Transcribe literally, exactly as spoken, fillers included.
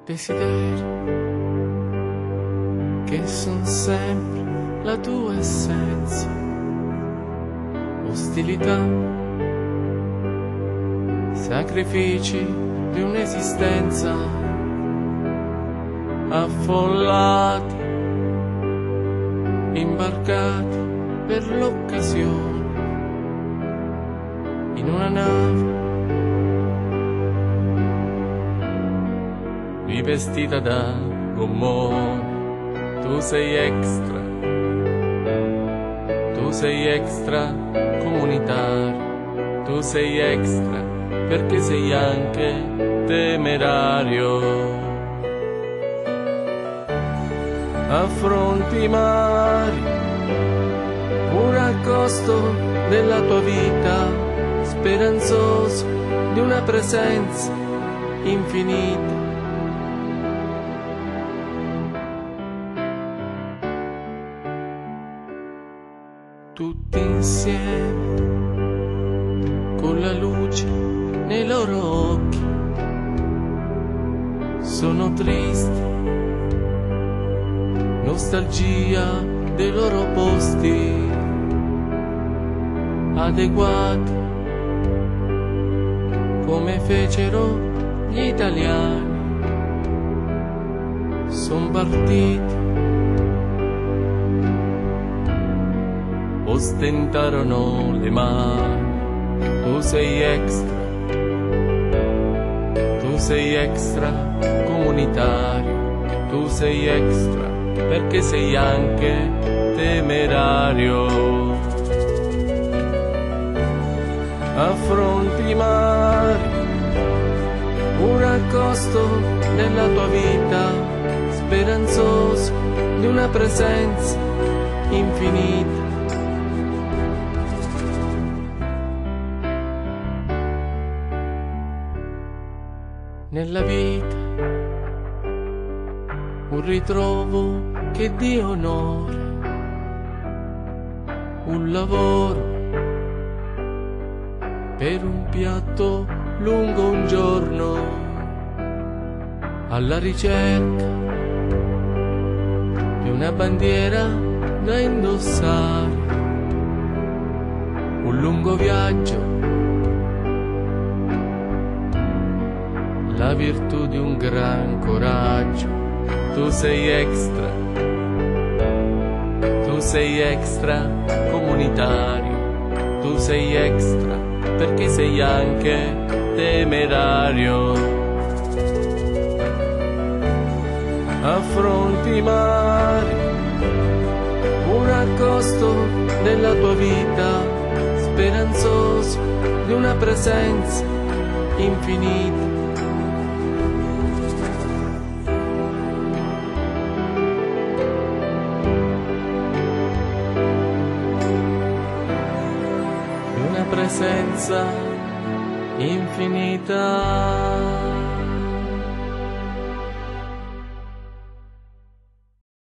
desideri che son sempre la tua essenza, ostilità, sacrifici di un'esistenza, affollati, imbarcati per l'occasione in una nave rivestita da gommone. Tu sei extra, tu sei extra comunitario, tu sei extra perché sei anche temerario. Affronti i mari, pure a costo della tua vita, speranzoso di una presenza infinita. Tutti insieme, con la luce nei loro occhi, sono tristi, nostalgia dei loro posti adeguati, come fecero gli italiani. Son partiti, ostentarono le mani. Tu sei extra, tu sei extra comunitario, tu sei extra perché sei anche temerario. Affronti i mari, pure a costo della tua vita, speranzoso di una presenza infinita. Nella vita un ritrovo che di onore, un lavoro per un piatto lungo un giorno, alla ricerca di una bandiera da indossare, un lungo viaggio, la virtù di un gran coraggio. Tu sei extra, tu sei extra comunitario, tu sei extra perché sei anche temerario. Affronti i mari, pure a costo della tua vita, speranzoso di una presenza infinita. Presenza infinita.